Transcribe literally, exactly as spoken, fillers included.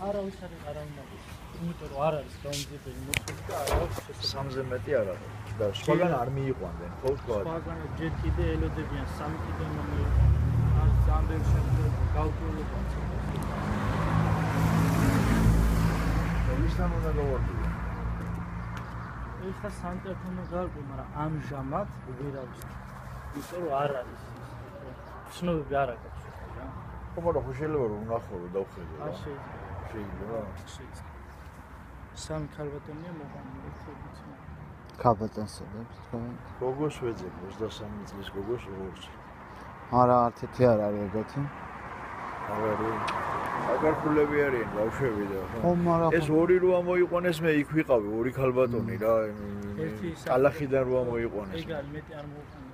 არავის არ არ უნდა ის. იმიტომ რომ არ არის გაუმჯობესი მოწყობი და არ აქვს შესაძლებლობა. სამზე მეტი არ არის. და სხვაგან არ მიიყვანდნენ, ხო თქვა? სხვაგან ჯერ კიდე ელოდებიან სამი კიდე მომი. არის ძალიან ბევრი შემთხვევა გავკვლელობა. ისთან უნდა გავარკვიო. ეხლა სანტეფონო გარკვე, მაგრამ ამჟამად ვერავის. იმიტომ რომ არ არის ის. ცნობები არ აქვს რა. ხო, მაგრამ ხო შეიძლება რომ ვნახო რომ დავხედო რა. არ შეიძლება. შეიძლება. შეიძლება. სამი ქალბატონია მოყვანილი ერთობით. ქალბატონს ედებს თქვა. გოგოს ვეძებ ოცდასამი წლის გოგოს როგორც. არა, არცეთი არ არის ეგეთი. არ არის. აგარკულები არიან ბავშვები და ხო, მაგრამ ეს ორი როა მოიყვანეს მე იქ ვიყავი, ორი ქალბატონი რა. ერთი კალახიდან როა მოიყვანეს. ეგ არის მეტი არ მოყვანილი.